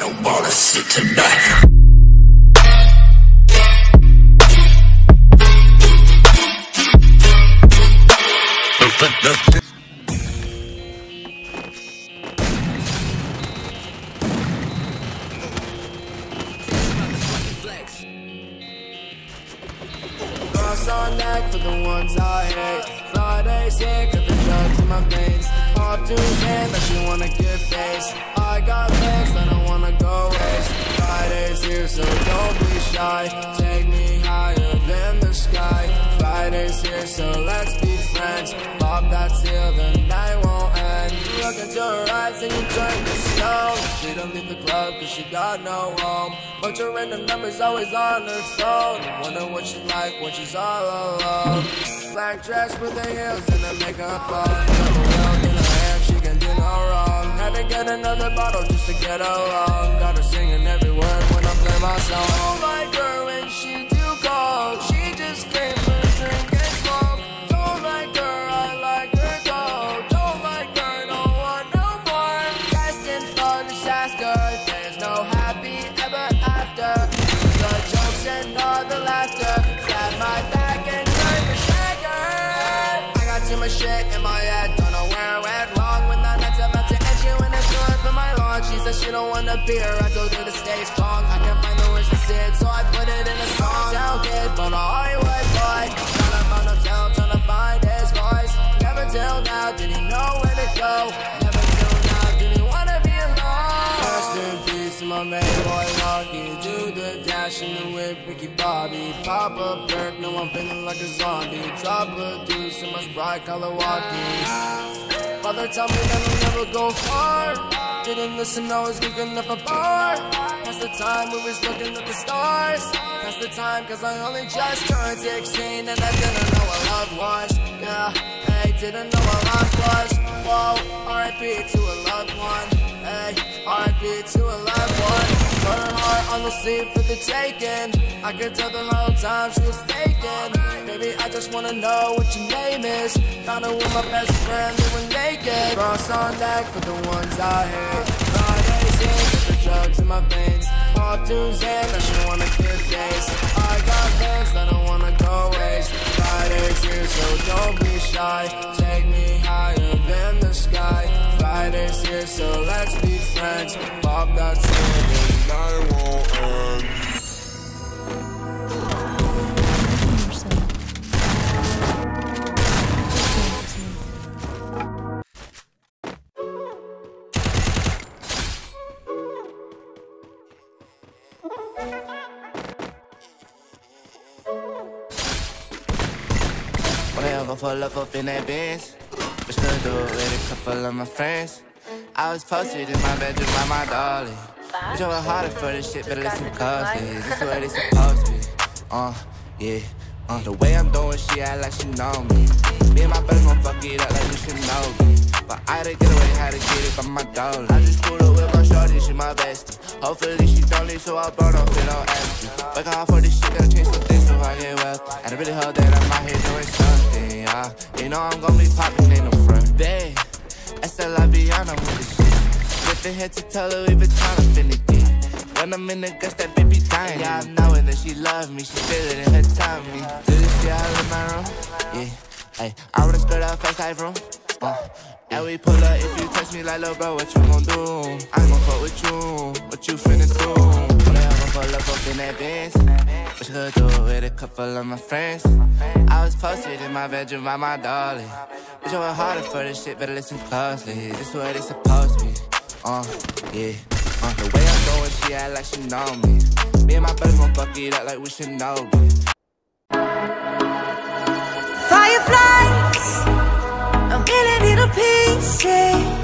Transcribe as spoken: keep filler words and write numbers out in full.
don't wanna see tonight. Cross on neck for the ones I hate. Friday's here, got the drugs in my veins. Hard to hand that you wanna give face. I got legs that I wanna go waste. Friday's here, so don't be shy. Take me higher than the sky. Friday's here, so let's be friends. Pop that seal, the night won't end. You look into her eyes and you turn to stone. She don't leave the club cause she got no home. Bunch of random numbers always on her phone. Wonder what she's like when she's all alone. Black dress with the heels and the makeup on. Got the world in her hair, she can do no wrong. Had to get another bottle just to get along. Got her singing every word when I play my song. Don't like her when she too cold. She just came for a drink and smoke. Don't like her, I like her though. Don't like her, don't want no more. Destined for disaster. There's no happy ever after. The jokes and all the laughter. Stab my back and turn the shagger. I got too much shit in my head. Don't know where I went wrong. When the night's about to end, she went and good for my lawn. She said she don't wanna be her. I told her to stay strong. I can't find the words to say it, so I put it in a song. Town kid, but a Hollywood boy. Tryna find himself, tryna find his voice. Never till now did he know where to go. Never till now did he wanna be alone. Rest in peace to my main boy Rocky. Do the dash in the whip, Ricky Bobby. Pop a perk, no I'm feeling like a zombie. Drop a deuce in my Sprite, color walkie. Father told me that I'll never go far. Didn't listen, I was looking up a bar. Past the time we was looking at the stars. Past the time cause I only just turned sixteen. And I didn't know what love was. Yeah, hey, didn't know what lost was. Whoa, R I P to a loved one. Hey, R I P to a loved one. Put her heart on the seat for the taking. I could tell the whole time she was faking. Baby, I just wanna know what your name is. Found her with my best friend, we were naked. Cross on deck for the ones I hate. Friday's here, got the drugs in my veins. All Tuesday, now she wanna give face. I got things that I wanna go waste. Friday's here, so don't be shy. Take me higher than the sky. Friday's here, so let's be friends. Pop that seal, the night won't end. When I ever pull up up in that Benz, which could do it with a couple of my friends. I was posted in my bedroom by my darling. Wish I was harder for this shit, better listen closely. This is the way they supposed to be. Uh, yeah. Uh, the way I'm doing, she act like she know me. Me and my brothers gon' fuck it up like we should know me. But I had to get away, had to get it by my dollar. I just pulled up with my shorty, she my bestie. Hopefully she don't leave, so I burn off it on empty. Working hard for this shit, gotta change some things so I get well. And I really hope that I'm out here doing something, yeah. You know I'm gon' be poppin' in the front. Babe, I still love Beyond with this shit. With the head to toe, Louis Vuitton, I'm finna get. When I'm in the guts, that baby dying. Yeah, I'm knowing that she love me, she feel it in her tummy. Do this shit all in my room, yeah. Ay, I wanna skirt out fast life room. Uh, and we pull up if you touch me like, lil' bro, what you gon' do? I ain't gon' fuck with you, what you finna do? When I ever pull up up in that Benz, what you could do with a couple of my friends. I was posted in my bedroom by my darling. Wish I was harder for this shit, better listen closely. This is where they supposed to be. Uh, yeah. Uh, the way I'm going, she act like she know me. Me and my brothers gon' fuck it up like we should know me. Fireflies, a million little pieces.